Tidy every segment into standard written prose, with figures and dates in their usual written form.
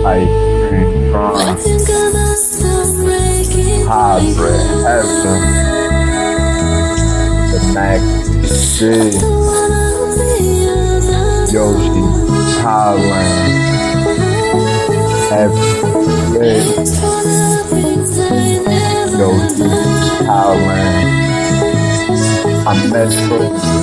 ice cream, prawns, hybrid, heaven, the Mac C, Yoshi, Thailand, everything, Yoshi, Thailand. I'm Metro.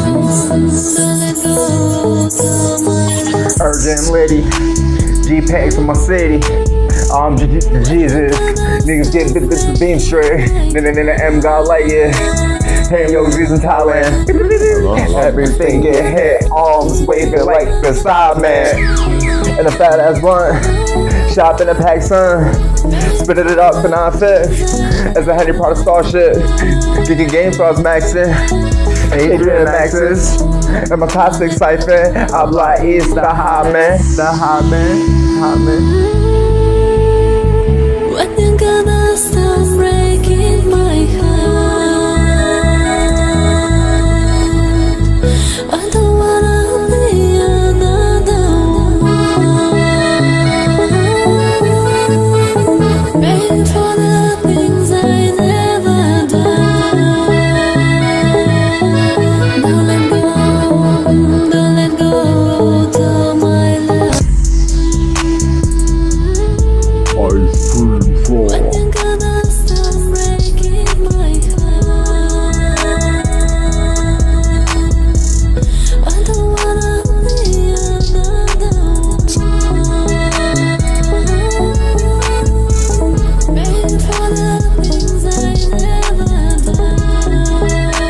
Urgent Liddy, G-Pay from my city. Jesus, niggas get the beam straight. Then the M got like yeah. Hey yo, G's in Thailand. Everything get hit. Arms waving like the side man. And a fat ass blunt. Shop in a pack son. Spit it up and I fit. As a Henry Potter star shit. Kicking game for us maxing. Adrian Maxis. And my classic cipher. Habla is the hot man. The hot man. Hot man. When you gonna stop breaking my heart? I don't wanna be another one. Paying for the things I never done. Don't let go to my love. Ice cream floor. When you gonna stop breaking my heart? I don't wanna be another one. Paying for the things I never done.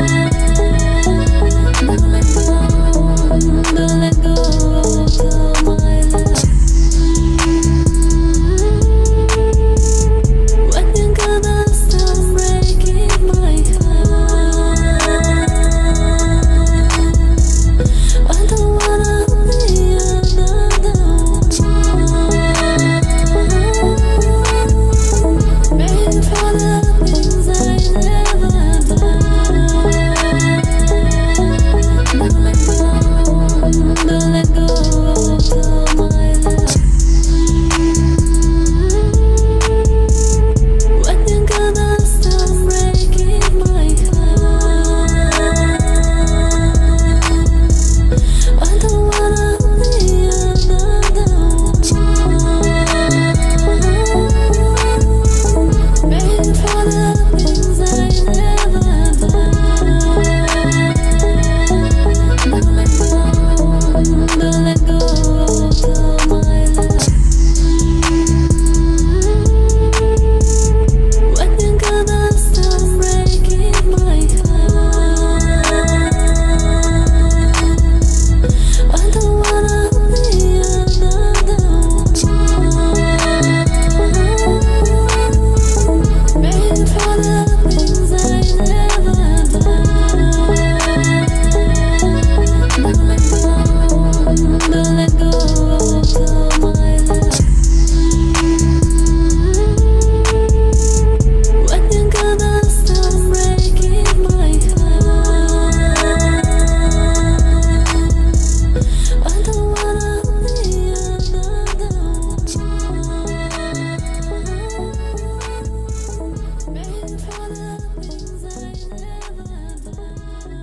Don't let go to my love. When you gonna stop breaking my heart? I don't wanna be another one. Paying for the things I never done. Don't let go to my love. When you gonna stop breaking my heart? I don't wanna be another one. Paying for the things I never done. Don't let go to my love. When you gonna stop breaking my heart? I don't wanna be another one. Paying for the things I never done. Don't let go to my love. When you gonna stop breaking my heart? I don't wanna be another one. Paying for the things I never done.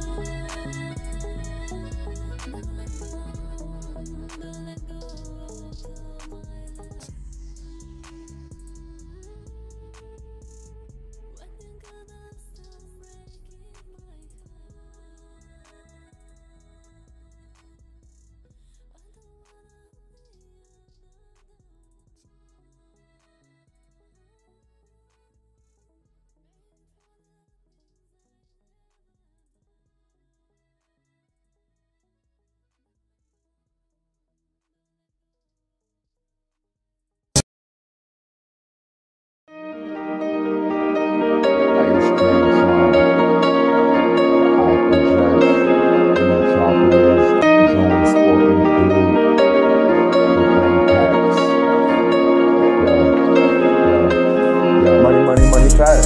Don't let go to my love. When you gonna stop breaking my heart? I don't wanna be Ice cream song. Apple Jacks, Metropolis, Jones Sporting Blue, the green packs. Yeah. Money, fat.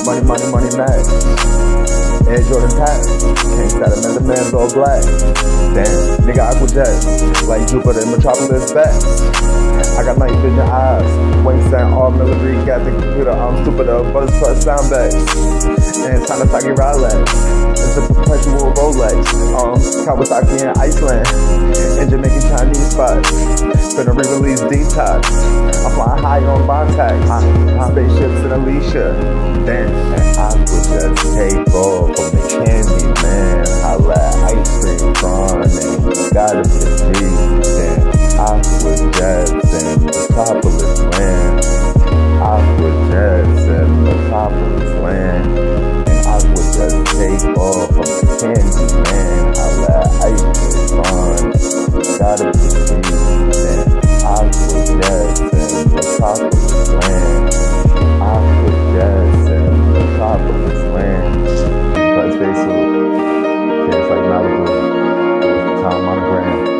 Money, mad. Air Jordan pack. Can't stop him, and the man's all black. Damn, nigga, Aqua Jet, like Jupiter in Metropolis best. I got night vision eyes, Wayne Saint, all military, got the computer, I'm stupider, buzz cut sound bass. And it's Tanasaki Rolex, it's a perpetual Rolex, Kawasaki in Iceland, and Jamaican Chinese spots, finna re-release Detox, I'm flying high on Bontax, spaceships in Alicia, damn, and I would just take off from the candy, man, I let ice cream run, and we gotta proceed, damn, I would just in Metropolis land, I would just in Metropolis land, and I would just take off from the candy, man, I let ice cream run, we gotta proceed, damn, I would just in Metropolis land, I would just in Metropolis land, because they so, it's like Malibu, it's time monogram,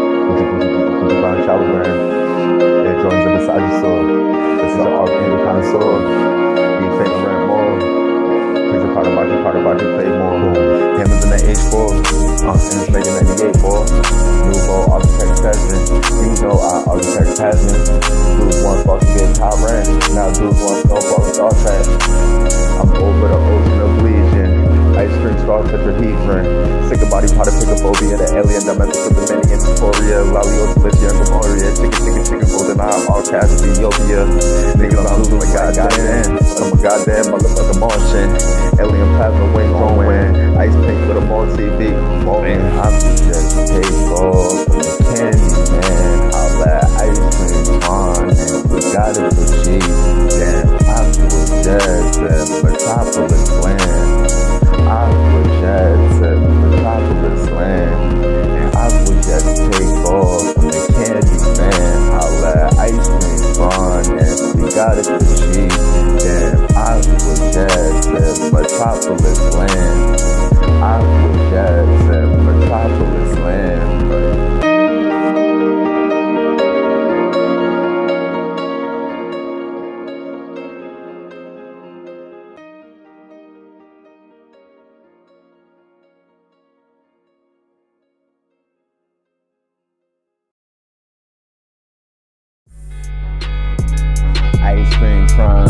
Shalogram, it joins the Versace sword. This is an arcane connoisseur. He favorite rent more. He's a Carter play more. Hammers in the H4. And it's making 98 for. Nouveau architect peasant. You know I architect peasant. Dudes want supposed to get top rank. Now dudes want snowfall with Star Trek. I'm over the ocean of legion. Ice cream star tetrahedron. Sick of body part of picophobia. The alien dimensions of the many in dysphoria. Lalio, Felicia, and Memoria. Chicken, golden eye, all cash, Ethiopia. Niggas, I'm losing like goddamn. I'm a goddamn motherfucking Martian. Alien plasma wing growing. Ice pink with a more TV. Falling. I could just take off from the candy, man. I'll let ice cream on. And we got it for cheap. Damn, I would just Metropolis land. I would just Metropolis land, and I would just take off from the candy, man. I'll let ice cream run, and we got it for cheap. Damn, I would just Metropolis land. I would just Metropolis land. Ice cream front.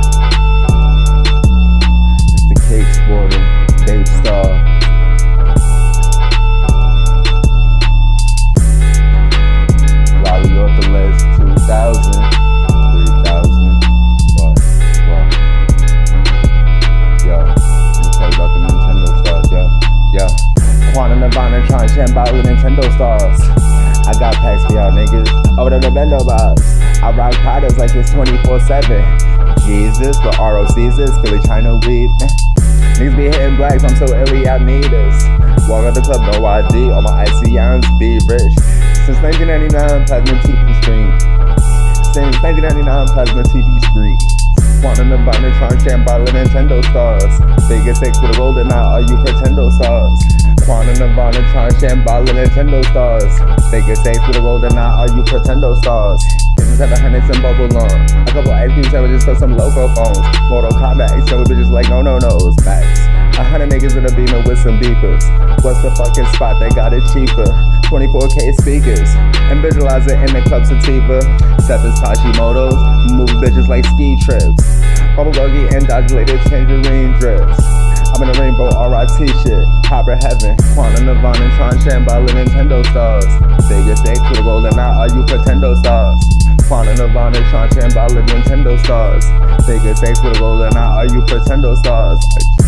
It's the cake sporter, Dave Star. Lolly Ortholes 2000, 3000. What? Yo, let me tell you about the Nintendo stars, yo. Quantum Nirvana trying to champ out with Nintendo stars. I got packs for y'all niggas over the Nintendo box. I rock Pradas like it's 24/7. Jesus, the ROCs is Philly China weed. Niggas be hitting blacks, I'm so illy, I need this. Walk out the club, no ID, all my ICONs be rich. Since 1999, plasma TV screen. Since 1999, plasma TV screen. Quantum Nirvana trying to champ out with Nintendo stars. Vegas 6 with a golden eye, are you pretendo stars? Quantum Nirvana trying to champ out with Nintendo stars. Vegas 6 with a golden eye, are you pretendo stars? 700s and bubble on. A couple ice cream sandwiches for some local phones. Mortal Kombat, some bitches like no-no-nos. Facts. 100 niggas in a beamer with some beepers. What's the fucking spot? They got it cheaper. 24K speakers. And visualize it in the club sativa. Seven's Hashimoto's. Move bitches like ski trips. Bubble buggy and Dodge-lated tangerine drips. I'm in a rainbow RIT shit. Hopper heaven. Quantum Nirvana trying to champ by Nintendo stars. Vegas 6 with a golden eye, are you pretendo stars? Quantum Nirvana trying to champ by Nintendo stars. Vegas 6 with a golden eye, are you pretendo stars?